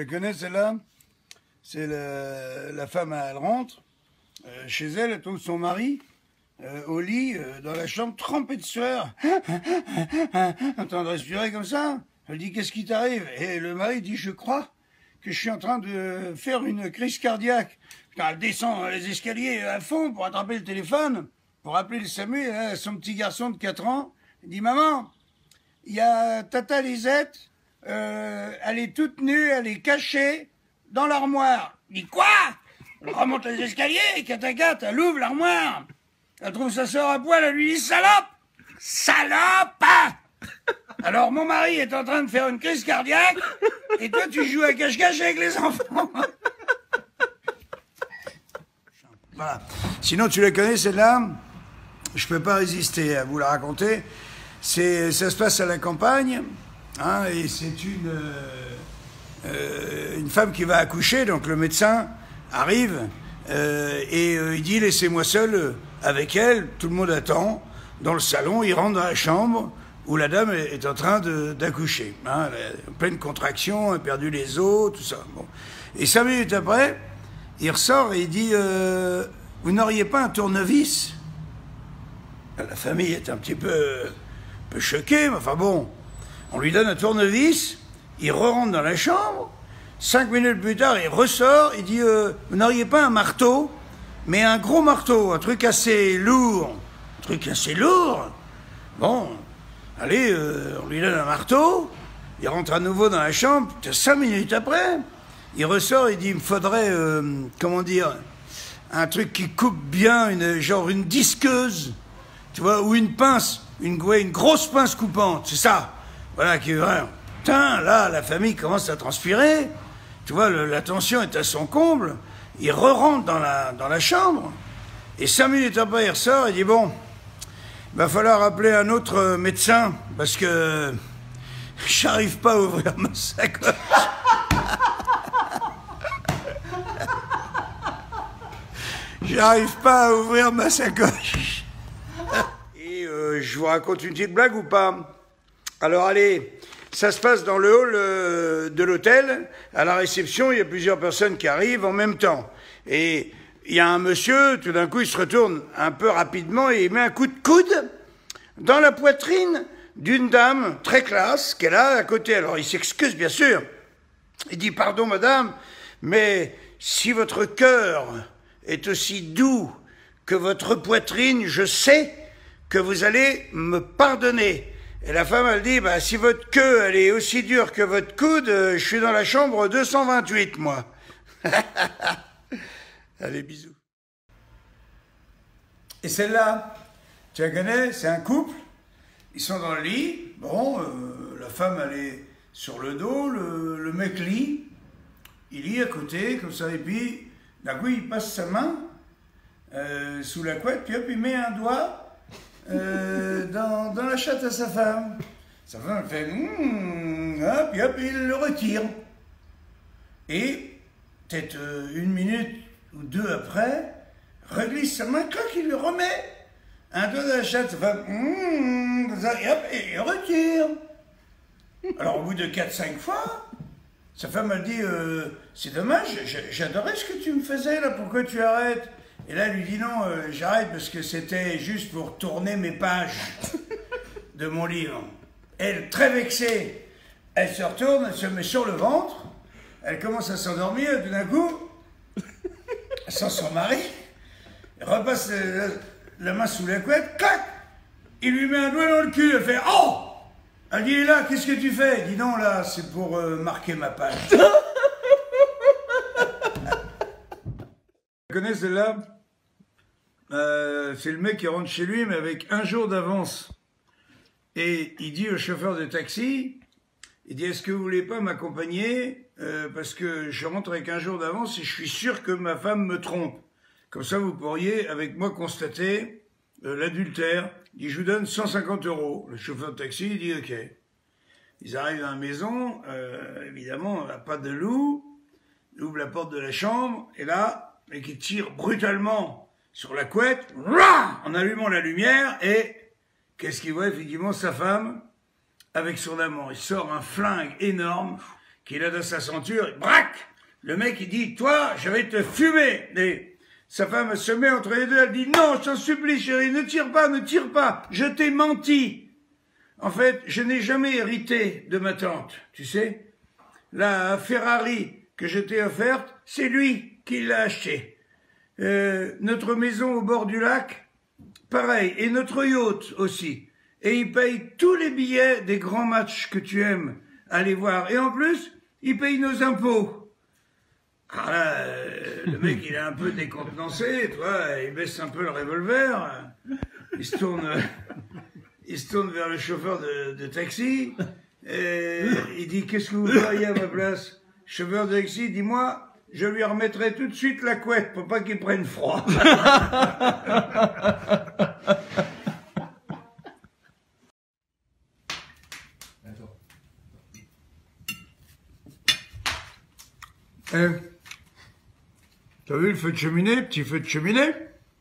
la connais celle-là? C'est la femme, elle rentre chez elle, elle trouve son mari au lit, dans la chambre, trempé de sueur, en train de respirer comme ça. Elle dit, qu'est-ce qui t'arrive? Et le mari dit, je crois que je suis en train de faire une crise cardiaque. Putain, elle descend les escaliers à fond pour attraper le téléphone, pour appeler le SAMU. Et là, son petit garçon de 4 ans, il dit, maman, il y a Tata Lisette, elle est toute nue, elle est cachée dans l'armoire. Il dit, quoi? Elle remonte les escaliers, catacate, elle ouvre l'armoire. Elle trouve sa sœur à poil, elle lui dit, salope! Salope! Alors mon mari est en train de faire une crise cardiaque, et toi tu joues à cache-cache avec les enfants. Voilà. Sinon tu la connais celle-là? Je peux pas résister à vous la raconter. Ça se passe à la campagne, hein, et c'est une femme qui va accoucher, donc le médecin arrive et il dit laissez-moi seul avec elle, tout le monde attend dans le salon, il rentre dans la chambre où la dame est en train d'accoucher, hein, elle a pleine contraction, elle a perdu les os, tout ça. Bon. Et 5 minutes après, il ressort et il dit vous n'auriez pas un tournevis? La famille est un petit peu choquée, mais enfin bon, on lui donne un tournevis, il re-rentre dans la chambre, 5 minutes plus tard, il ressort, il dit vous n'auriez pas un marteau, mais un gros marteau, un truc assez lourd. Un truc assez lourd? Bon, allez, on lui donne un marteau, il rentre à nouveau dans la chambre, 5 minutes après, il ressort, il dit il me faudrait, comment dire, un truc qui coupe bien, genre une disqueuse, tu vois, ou une pince, une grosse pince coupante, c'est ça. Voilà, qui est vrai. Putain, là, la famille commence à transpirer. Tu vois, la tension est à son comble. Il re-rentre dans la chambre. Et 5 minutes après, il ressort et dit, bon, il va falloir appeler un autre médecin parce que j'arrive pas à ouvrir ma sacoche. J'arrive pas à ouvrir ma sacoche. Et je vous raconte une petite blague ou pas? Alors allez, ça se passe dans le hall de l'hôtel. À la réception, il y a plusieurs personnes qui arrivent en même temps. Et il y a un monsieur, tout d'un coup, il se retourne un peu rapidement et il met un coup de coude dans la poitrine d'une dame très classe qu'elle a à côté. Alors il s'excuse, bien sûr. Il dit, pardon madame, mais si votre cœur est aussi doux que votre poitrine, je sais que vous allez me pardonner. Et la femme, elle dit, bah, si votre queue, elle est aussi dure que votre coude, je suis dans la chambre 228, moi. Allez, bisous. Et celle-là, tu la connais, c'est un couple, ils sont dans le lit, bon, la femme, elle est sur le dos, le mec lit, il lit à côté, comme ça, et puis, d'un coup, il passe sa main sous la couette, puis hop, il met un doigt dans la chatte à sa femme. Sa femme fait hop, et hop, il le retire. Et peut-être 1 minute ou 2 après, reglisse sa main, clac, il le remet un doigt dans la chatte, sa femme et hop, et il retire. Alors au bout de 4-5 fois, sa femme elle dit c'est dommage, j'adorais ce que tu me faisais là, pourquoi tu arrêtes? Et là, elle lui dit non, j'arrête parce que c'était juste pour tourner mes pages de mon livre. Elle, très vexée, elle se retourne, elle se met sur le ventre, elle commence à s'endormir, et tout d'un coup, elle sent son mari, elle repasse la main sous la couette, clac, il lui met un doigt dans le cul, elle fait « Oh !» Elle dit « là, qu'est-ce que tu fais ?» Il dit « non, là, c'est pour marquer ma page. » Tu connais celle-là? C'est le mec qui rentre chez lui, mais avec 1 jour d'avance. Et il dit au chauffeur de taxi, il dit, est-ce que vous voulez pas m'accompagner parce que je rentre avec 1 jour d'avance et je suis sûr que ma femme me trompe. Comme ça, vous pourriez, avec moi, constater l'adultère. Il dit, je vous donne 150 €. Le chauffeur de taxi, il dit, ok. Ils arrivent dans la maison, évidemment, on n'a pas de loup. Il ouvre la porte de la chambre, et là, et qui tire brutalement sur la couette, en allumant la lumière, et qu'est-ce qu'il voit? Effectivement, sa femme, avec son amant. Il sort un flingue énorme, qu'il a dans sa ceinture, brac! Le mec, il dit, toi, je vais te fumer. Et sa femme se met entre les deux, elle dit, non, je t'en supplie, chérie, ne tire pas, je t'ai menti. En fait, je n'ai jamais hérité de ma tante, tu sais. La Ferrari que je t'ai offerte, c'est lui qui l'a achetée. Notre maison au bord du lac, pareil, et notre yacht aussi. Et il paye tous les billets des grands matchs que tu aimes aller voir. Et en plus, il paye nos impôts. Alors là, le mec, il est un peu décontenancé, tu vois, il baisse un peu le revolver, il se tourne vers le chauffeur de taxi, et il dit, qu'est-ce que vous feriez à ma place? Chauffeur de taxi, dis-moi, je lui remettrai tout de suite la couette pour pas qu'il prenne froid. T'as vu le feu de cheminée, petit feu de cheminée?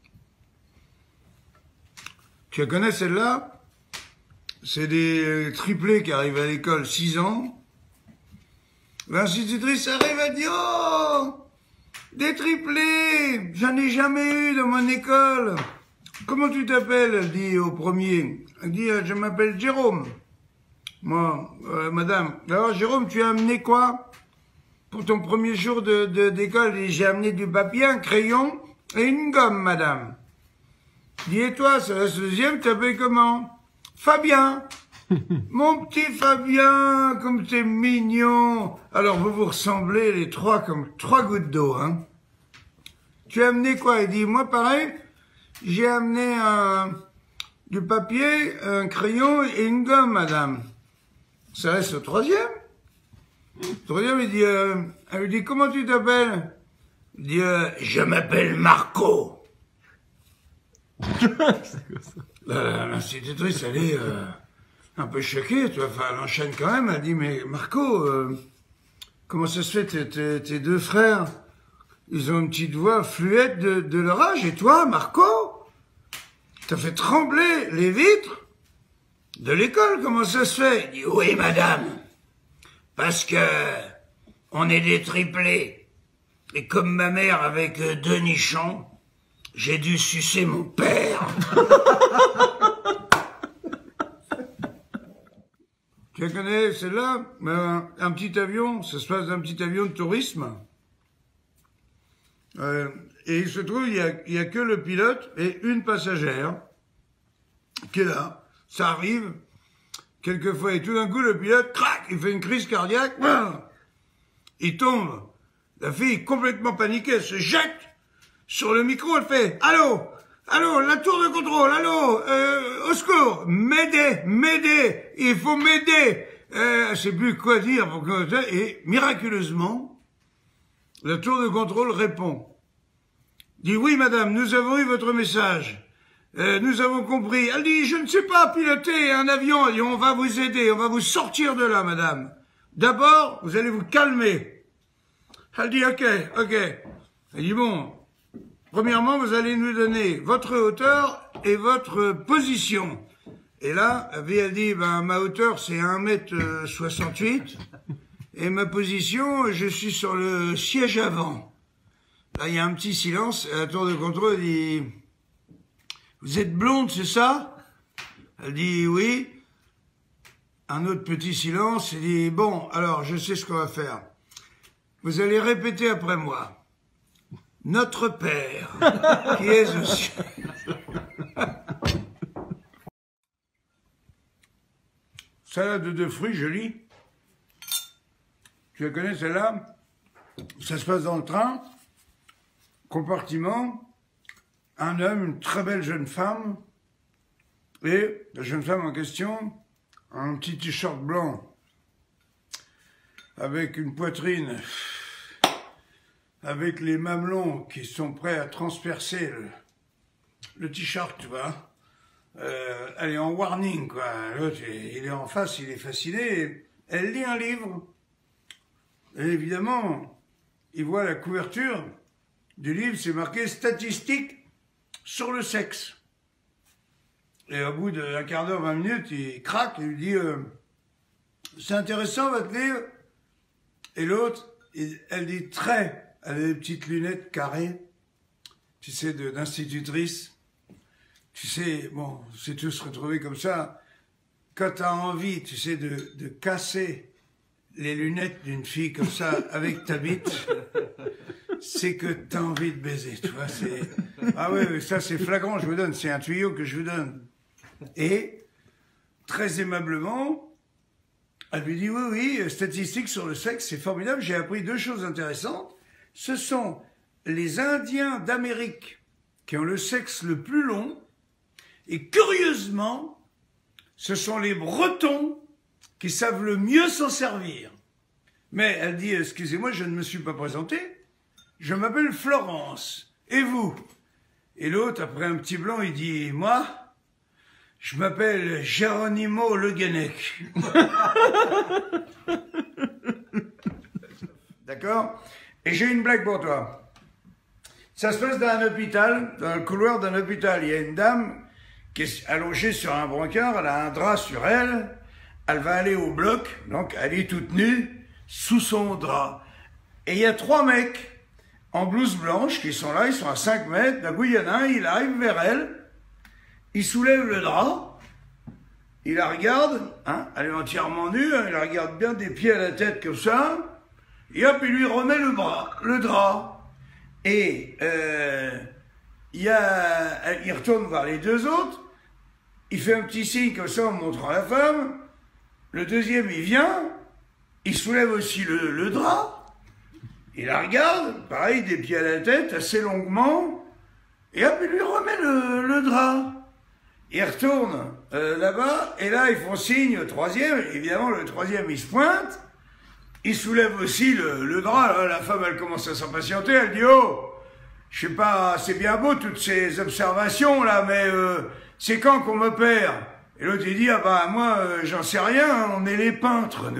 Tu la connais celle-là? C'est des triplés qui arrivent à l'école, 6 ans. L'institutrice arrive, elle dit, oh, des triplés, j'en ai jamais eu dans mon école. Comment tu t'appelles? Elle dit au premier. Elle dit, je m'appelle Jérôme. Moi, madame, alors Jérôme, tu as amené quoi? Pour ton premier jour d'école, j'ai amené du papier, un crayon et une gomme, madame. Dis, et toi, c'est la deuxième, tu t'appelles comment? Fabien. Mon petit Fabien, comme t'es mignon. Alors, vous vous ressemblez les trois comme 3 gouttes d'eau, hein. Tu as amené quoi? Il dit, moi, pareil, j'ai amené du papier, un crayon et une gomme, madame. Ça reste le troisième. Le troisième, elle lui dit, comment tu t'appelles? Il dit, je m'appelle Marco. L'institutrice, elle est un peu choquée, tu vois, enfin, elle enchaîne quand même, elle dit, mais Marco, comment ça se fait, tes deux frères, ils ont une petite voix fluette de leur âge, et toi, Marco, t'as fait trembler les vitres de l'école, comment ça se fait? Il dit, oui, madame. Parce que on est des triplés. Et comme ma mère avec 2 nichons, j'ai dû sucer mon père. Tu la connais, celle-là? Un petit avion, ça se passe d'un petit avion de tourisme. Et il se trouve, il y a que le pilote et une passagère qui est là. Ça arrive quelquefois, et tout d'un coup, le pilote, crac, il fait une crise cardiaque, il tombe. La fille, complètement paniquée, elle se jette sur le micro, elle fait, allô, la tour de contrôle, allô, au secours, m'aider, il faut m'aider. Elle sait plus quoi dire, et miraculeusement, la tour de contrôle répond. Dit, oui, madame, nous avons eu votre message. Nous avons compris. Elle dit, je ne sais pas piloter un avion. Elle dit, on va vous aider, on va vous sortir de là, madame. D'abord, vous allez vous calmer. Elle dit, ok. Elle dit, bon, premièrement, vous allez nous donner votre hauteur et votre position. Et là, elle dit, ben, ma hauteur, c'est 1m68. Et ma position, je suis sur le siège avant. Là, il y a un petit silence. Et la tour de contrôle dit, vous êtes blonde, c'est ça? Elle dit oui. Un autre petit silence. Il dit, bon, alors, je sais ce qu'on va faire. Vous allez répéter après moi. Notre Père, qui est aux cieux. Salade de fruits, jolie. Tu la connais, celle-là? Ça se passe dans le train. Compartiment. Un homme, une très belle jeune femme, et la jeune femme en question, un petit t-shirt blanc, avec une poitrine, avec les mamelons qui sont prêts à transpercer le t-shirt, tu vois. Elle est en warning, quoi. L'autre, il est en face, il est fasciné. Elle lit un livre. Et évidemment, il voit la couverture du livre, c'est marqué « Statistiques sur le sexe ». Et au bout d'un quart d'heure, 20 minutes, il craque et lui dit « C'est intéressant votre livre, Et l'autre, elle dit très, elle a des petites lunettes carrées, tu sais, d'institutrice. Tu sais, bon, c'est tous retrouvés comme ça. Quand tu as envie, tu sais, de casser les lunettes d'une fille comme ça avec ta bite, c'est que tu as envie de baiser, tu vois. Ah ouais, ça c'est flagrant, je vous donne, c'est un tuyau que je vous donne. Et, très aimablement, elle lui dit, oui, oui, statistiques sur le sexe, c'est formidable, j'ai appris 2 choses intéressantes. Ce sont les Indiens d'Amérique qui ont le sexe le plus long, et curieusement, ce sont les Bretons qui savent le mieux s'en servir. Mais elle dit, excusez-moi, je ne me suis pas présenté, je m'appelle Florence, et vous? Et l'autre, après un petit blanc, il dit, moi, je m'appelle Geronimo Le Guenec. D'accord? Et j'ai une blague pour toi. Ça se passe dans un hôpital, dans le couloir d'un hôpital. Il y a une dame qui est allongée sur un brancard, elle a un drap sur elle, elle va aller au bloc, donc elle est toute nue, sous son drap. Et il y a 3 mecs en blouse blanche qui sont là, ils sont à 5 mètres, d'un coup il y en a un, il arrive vers elle, il soulève le drap, il la regarde, hein, elle est entièrement nue, hein, il la regarde bien des pieds à la tête comme ça, et hop, il lui remet le drap. Et il retourne voir les 2 autres, il fait un petit signe comme ça en montrant la femme, le deuxième il vient, il soulève aussi le drap, il la regarde, pareil, des pieds à la tête, assez longuement, et hop, il lui remet le drap. Il retourne là-bas, et là ils font signe au 3e, évidemment le 3e il se pointe, il soulève aussi le drap, là, la femme elle commence à s'impatienter, elle dit « Oh, je sais pas, c'est bien beau toutes ces observations là, mais c'est quand qu'on m'opère ?» Et l'autre il dit « Ah bah moi j'en sais rien, on est les peintres nous. »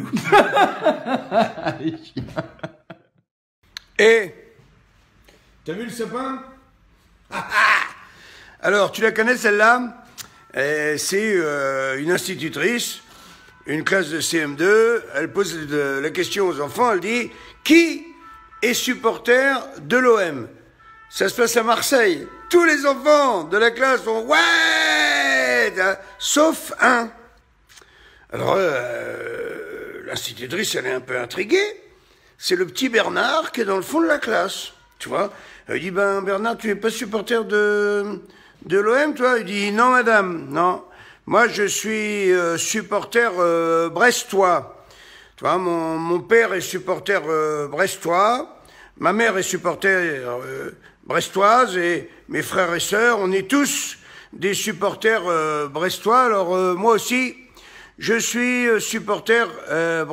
Et, t'as vu le sapin? Alors tu la connais celle-là? C'est une institutrice, une classe de CM2, elle pose la question aux enfants, elle dit « Qui est supporter de l'OM ?» Ça se passe à Marseille. Tous les enfants de la classe font « Ouais !» sauf un. Alors, l'institutrice, elle est un peu intriguée. C'est le petit Bernard qui est dans le fond de la classe, tu vois. Elle dit « Ben Bernard, tu n'es pas supporter de l'OM, toi ?» Il dit « Non, madame, non. Moi, je suis supporter brestois. Tu vois, mon père est supporter brestois, ma mère est supporter brestoise, et mes frères et sœurs, on est tous des supporters brestois. Alors, moi aussi, je suis supporter brestois. »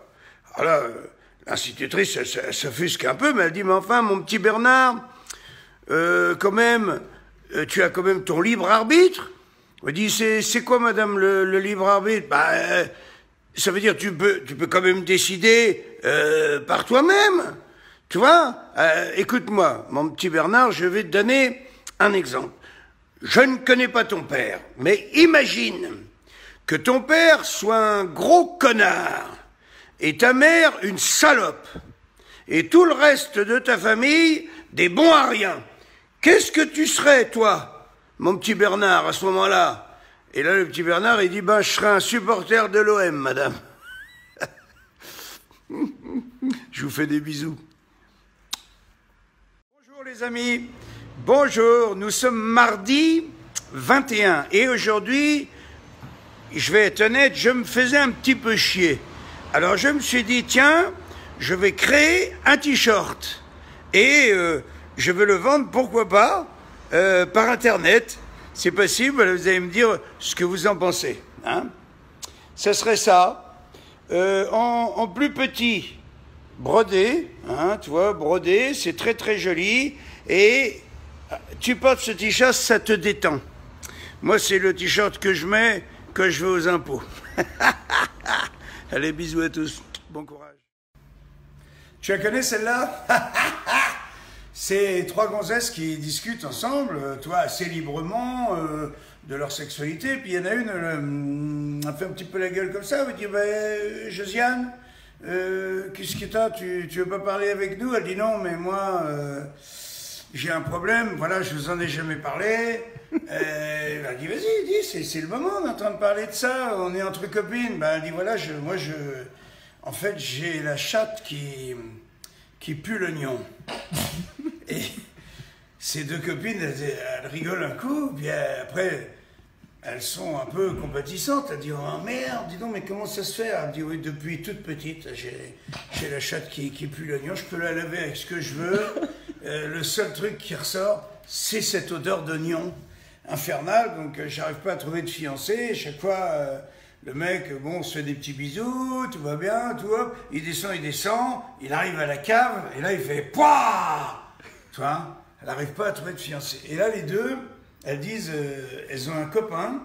Alors là, l'institutrice, elle s'offusque un peu, mais elle dit « Mais enfin, mon petit Bernard, quand même, tu as quand même ton libre arbitre. » Elle dit, c'est quoi, madame, le libre arbitre? Bah, ça veut dire tu peux quand même décider par toi-même. Tu vois? Écoute-moi, mon petit Bernard, je vais te donner un exemple. Je ne connais pas ton père, mais imagine que ton père soit un gros connard et ta mère une salope et tout le reste de ta famille des bons à rien. Qu'est-ce que tu serais, toi, mon petit Bernard, à ce moment-là? Et là, le petit Bernard, il dit, ben, je serai un supporter de l'OM, madame. Je vous fais des bisous. Bonjour, les amis. Bonjour, nous sommes mardi 21. Et aujourd'hui, je vais être honnête, je me faisais un petit peu chier. Alors, je me suis dit, tiens, je vais créer un t-shirt. Et je vais le vendre, pourquoi pas, par Internet. C'est possible, vous allez me dire ce que vous en pensez. Hein? Ça serait ça, en plus petit, brodé, hein, tu vois, brodé, c'est très très joli, et tu portes ce t-shirt, ça te détend. Moi, c'est le t-shirt que je mets quand je vais aux impôts. Allez, bisous à tous, bon courage. Tu la connais celle-là? C'est 3 gonzesses qui discutent ensemble, toi, assez librement de leur sexualité. Puis il y en a une, elle fait un petit peu la gueule comme ça, elle me dit, Josiane, qu'est-ce que t'as, tu veux pas parler avec nous? Elle dit non, mais moi, j'ai un problème, voilà, je vous en ai jamais parlé. Elle a dit vas-y, dis, c'est le moment, on est en train de parler de ça, on est entre copines. Ben, elle dit voilà, en fait, j'ai la chatte qui pue l'oignon. Et ces deux copines, elles rigolent un coup, puis après, elles sont un peu compatissantes. Elles disent oh merde, dis donc, mais comment ça se fait? Elle dit oui, depuis toute petite, j'ai la chatte qui pue l'oignon, je peux la laver avec ce que je veux. Le seul truc qui ressort, c'est cette odeur d'oignon infernale, donc j'arrive pas à trouver de fiancé. Chaque fois, le mec, bon, on se fait des petits bisous, tout va bien, tout hop, il descend, il arrive à la cave, et là il fait pouah, tu vois, elle n'arrive pas à trouver de fiancé. Et là les deux, elles disent, elles ont un copain,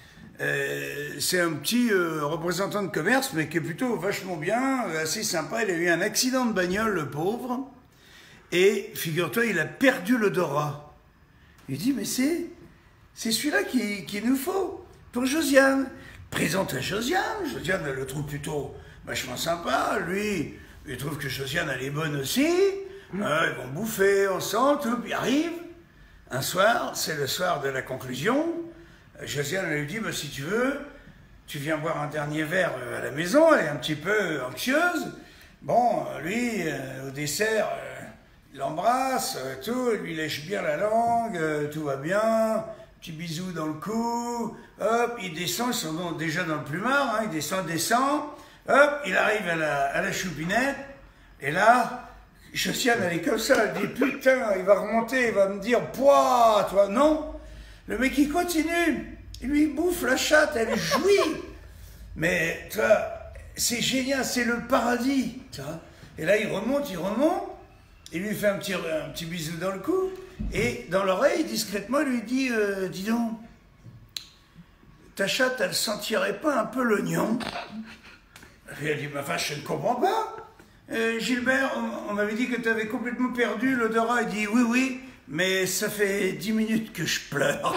c'est un petit représentant de commerce, mais qui est plutôt vachement bien, assez sympa. Il a eu un accident de bagnole, le pauvre, et figure-toi, il a perdu l'odorat. Il dit, mais c'est celui-là qu'il nous faut pour Josiane. Présente à Josiane. Josiane, elle le trouve plutôt vachement sympa. Lui, il trouve que Josiane, elle est bonne aussi. Ils vont bouffer ensemble, tout. Puis arrive un soir, c'est le soir de la conclusion. Josiane, elle lui dit, bah, si tu veux, tu viens boire un dernier verre à la maison. Elle est un petit peu anxieuse. Bon, lui, au dessert, il l'embrasse, tout. Il lui lèche bien la langue, tout va bien. Petit bisou dans le cou, hop, il descend, ils sont déjà dans le plumard, hein, il descend, hop, il arrive à la choupinette, et là, Josiane, elle est comme ça, elle dit, putain, il va remonter, il va me dire, pouah, toi, non, le mec, il continue, il lui bouffe la chatte, elle jouit, mais, tu vois, c'est génial, c'est le paradis, tu vois, et là, il remonte, il lui fait un petit bisou dans le cou, et dans l'oreille, discrètement, il lui dit dis donc, ta chatte, elle sentirait pas un peu l'oignon? Et elle dit ma vache, je ne comprends pas. Gilbert, on m'avait dit que tu avais complètement perdu l'odorat. Il dit oui, mais ça fait 10 minutes que je pleure.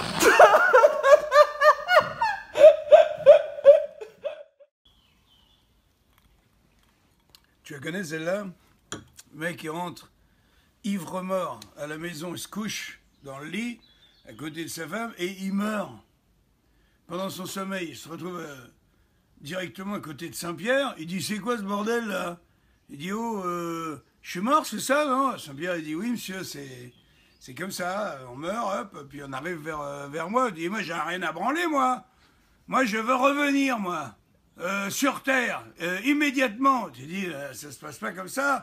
Tu la connais celle-là? Le mec, il rentre ivre-mort à la maison, il se couche dans le lit, à côté de sa femme, et il meurt. Pendant son sommeil, il se retrouve directement à côté de Saint-Pierre, il dit, c'est quoi ce bordel là? Il dit, oh, je suis mort, c'est ça, non? Saint-Pierre, il dit, oui monsieur, c'est comme ça, on meurt, hop, puis on arrive vers moi, il dit, moi j'ai rien à branler, moi je veux revenir, moi, sur Terre, immédiatement. Tu dis, ça se passe pas comme ça.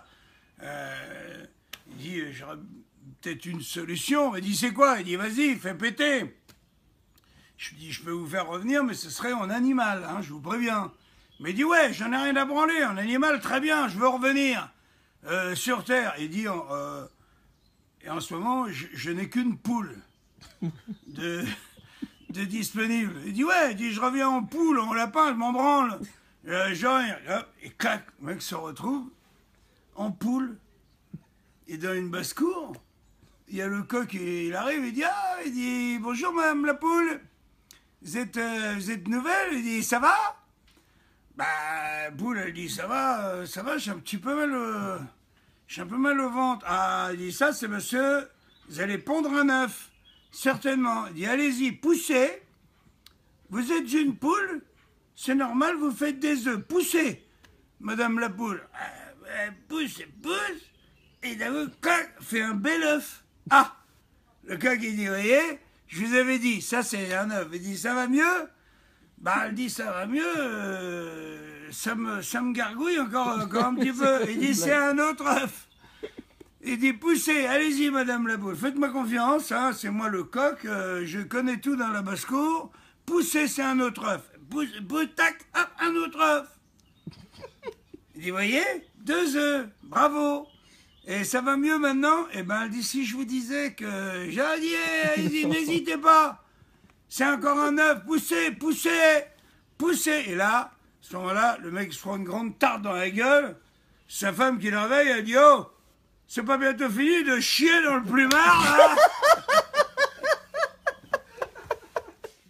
Il dit, j'aurais peut-être une solution. Il dit, c'est quoi? Il dit, vas-y, fais péter. Je lui dis, je peux vous faire revenir, mais ce serait en animal, hein, je vous préviens. Mais il dit, ouais, j'en ai rien à branler, en animal, très bien, je veux revenir sur Terre. Il dit, et en ce moment, je n'ai qu'une poule de disponible. Il dit, ouais, il dit, je reviens en poule, en lapin, je m'en branle. Et clac, le mec se retrouve en poule. Et dans une basse-cour, il y a le coq, il arrive, il dit, bonjour madame la poule, vous êtes nouvelle? Il dit, ça va? Bah, poule, elle dit, ça va, j'ai un peu mal au ventre. Ah, il dit, ça c'est monsieur, vous allez pondre un œuf, certainement. Il dit, allez-y, poussez, vous êtes une poule, c'est normal, vous faites des œufs, poussez, madame la poule. Pousse, et d'un coup, clac, fait un bel œuf. Ah, le coq, il dit, vous voyez, je vous avais dit, ça c'est un œuf. Il dit, ça va mieux? Bah, elle dit, ça va mieux, ça me gargouille encore un petit peu. Il dit, c'est un autre œuf. Il dit, poussez, allez-y, madame la poule, faites-moi confiance, hein, c'est moi le coq, je connais tout dans la basse-cour. Poussez, c'est un autre œuf. Pousse, tac, hop, un autre œuf. Il dit, voyez, 2 œufs, bravo. Et ça va mieux maintenant? Eh ben, elle dit, si je vous disais que j'ai dit, il dit, n'hésitez pas, c'est encore un œuf, poussez. Et là, à ce moment-là, le mec se prend une grande tarte dans la gueule, sa femme qui le réveille, elle dit, oh, c'est pas bientôt fini de chier dans le plumard, là?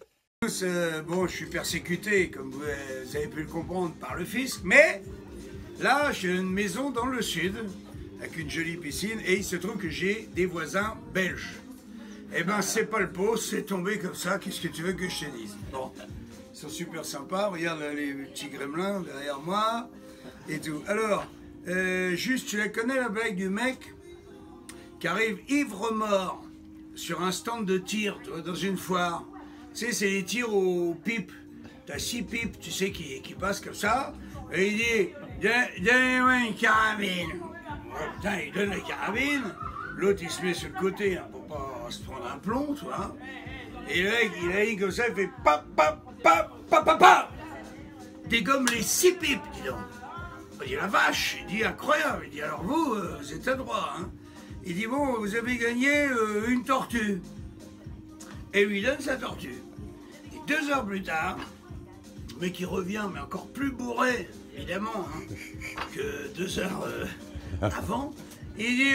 Bon, je suis persécuté, comme vous avez pu le comprendre, par le fisc, mais Là, j'ai une maison dans le sud, avec une jolie piscine, et il se trouve que j'ai des voisins belges. Eh ben, c'est pas le pot, c'est tombé comme ça, qu'est-ce que tu veux que je te dise? Bon, ils sont super sympas, regarde là, les petits gremlins derrière moi, et tout. Alors, juste, tu la connais la blague du mec qui arrive ivre-mort sur un stand de tir, tu vois, dans une foire. Tu sais, c'est les tirs aux pipes. T'as 6 pipes, tu sais, qui passent comme ça, et il dit « Donnez-moi une carabine !» Putain, il donne la carabine, l'autre il se met sur le côté hein, pour pas se prendre un plomb, tu vois. Et le mec, il a dit comme ça, il fait pa pa pa pa pa pa. Dégomme les 6 pipes, dis donc. Il dit la vache, il dit incroyable, il dit alors vous, vous êtes adroit, hein. Il dit bon, vous avez gagné une tortue. Et lui donne sa tortue. Et 2 heures plus tard, le mec il revient, mais encore plus bourré, évidemment, hein, que 2 heures avant. Il dit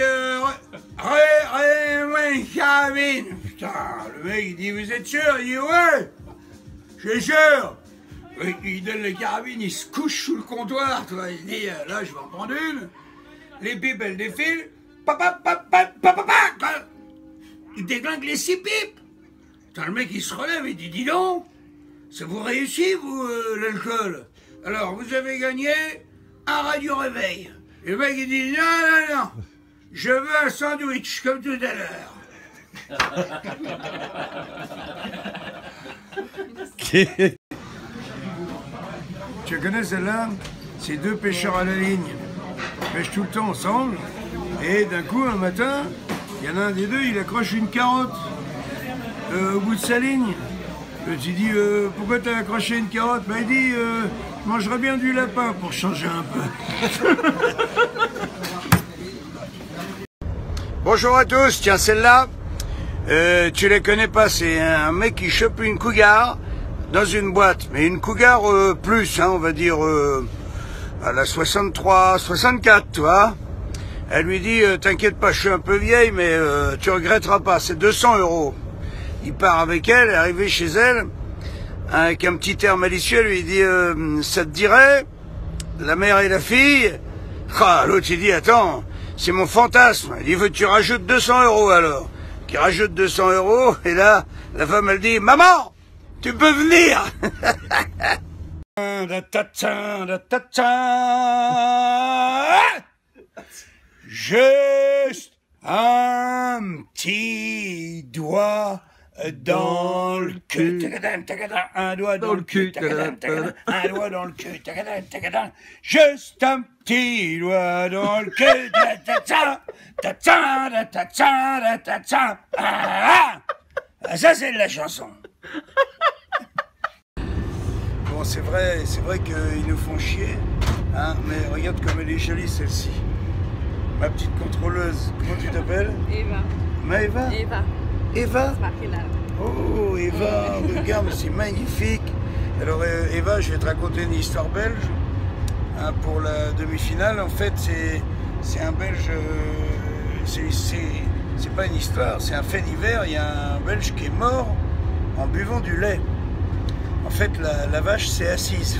moi une carabine. Putain, le mec il dit vous êtes sûr? Il dit ouais, je suis sûr. Il donne la carabine, il se couche sous le comptoir, toi. Il dit là je vais en prendre une. Les pipes elles défilent. Papa, papa, papa, papa. Il déglingue les 6 pipes. Putain, le mec il se relève, il dit dis donc, ça vous réussit vous l'alcool? Alors vous avez gagné un radio réveil. Et le mec il dit non, non, non, je veux un sandwich comme tout à l'heure. Tu connais celle-là? C'est 2 pêcheurs à la ligne. Ils pêchent tout le temps ensemble. Et d'un coup, un matin, il y en a un des deux, il accroche une carotte au bout de sa ligne. Tu dis pourquoi tu as accroché une carotte? Ben, il dit je mangerais bien du lapin pour changer un peu. Bonjour à tous, tiens celle-là, tu les connais pas, c'est un mec qui chope une cougar dans une boîte, mais une cougar plus, hein, on va dire à la 63, 64, tu vois. Elle lui dit t'inquiète pas, je suis un peu vieille, mais tu regretteras pas, c'est 200 €. Il part avec elle, est arrivé chez elle, avec un petit air malicieux, elle lui dit ça te dirait, la mère et la fille? Ah, l'autre il dit attends, c'est mon fantasme. Il dit veux que tu rajoutes 200 € alors. Qui rajoute 200 €, et là, la femme elle dit maman, tu peux venir. Juste un petit doigt dans le cul, un doigt dans le cul, un doigt dans le cul, juste un petit doigt dans le cul, ça c'est de la chanson. Bon, c'est vrai qu'ils nous font chier, hein, mais regarde comme elle est jolie celle-ci. Ma petite contrôleuse, comment tu t'appelles? Eva. Maëva? Eva. Eva? Oh, Eva, regarde, c'est magnifique. Alors, Eva, je vais te raconter une histoire belge hein, pour la demi-finale. En fait, c'est un Belge, c'est pas une histoire, c'est un fait divers. Il y a un Belge qui est mort en buvant du lait. En fait, la vache s'est assise.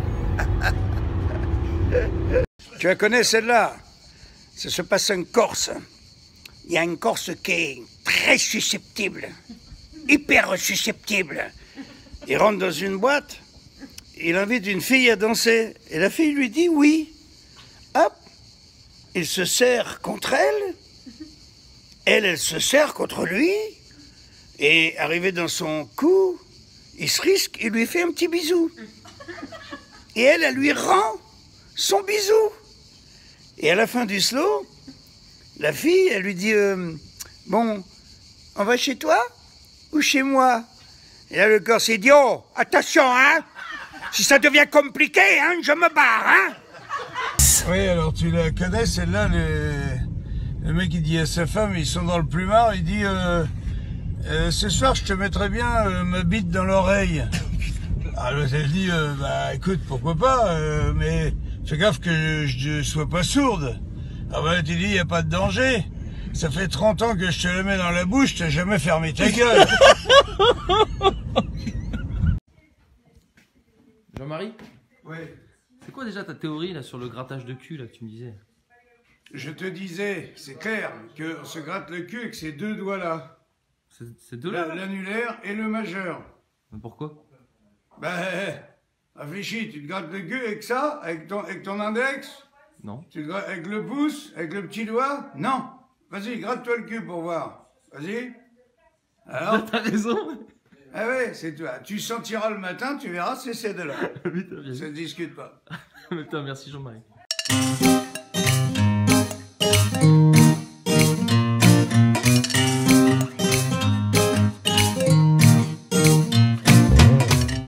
Tu la connais celle-là? Ça se passe en Corse. Il y a une Corse qui est très susceptible, hyper susceptible. Il rentre dans une boîte, il invite une fille à danser. Et la fille lui dit oui. Hop, il se serre contre elle. Elle se serre contre lui. Et arrivé dans son cou, il se risque, il lui fait un petit bisou. Et elle lui rend son bisou. Et à la fin du slow, la fille, elle lui dit bon, on va chez toi ou chez moi? Et là, le Corse, il dit oh, attention, hein, si ça devient compliqué, hein, je me barre, hein. Oui, alors tu la connais, celle-là, le mec, il dit à sa femme, ils sont dans le plumard, il dit ce soir, je te mettrai bien ma bite dans l'oreille. Alors elle dit bah écoute, pourquoi pas, mais fais gaffe que je sois pas sourde. Ah bah tu dis, il n'y a pas de danger. Ça fait 30 ans que je te le mets dans la bouche, t'as jamais fermé ta gueule. Jean-Marie? Ouais. C'est quoi déjà ta théorie là sur le grattage de cul là que tu me disais? Je te disais, c'est clair, qu'on se gratte le cul avec ces deux doigts-là. C'est deux là? L'annulaire et le majeur. Mais pourquoi? Ben, réfléchis, tu te grattes le cul avec ça, avec ton index? Non. Tu te grattes avec le pouce, avec le petit doigt? Non. Vas-y, gratte-toi le cul pour voir. Vas-y. Alors? T'as raison. Ah ouais, c'est toi. Tu sentiras le matin, tu verras, c'est ces deux-là. Putain, Ça ne discute pas. Putain, merci Jean-Marie.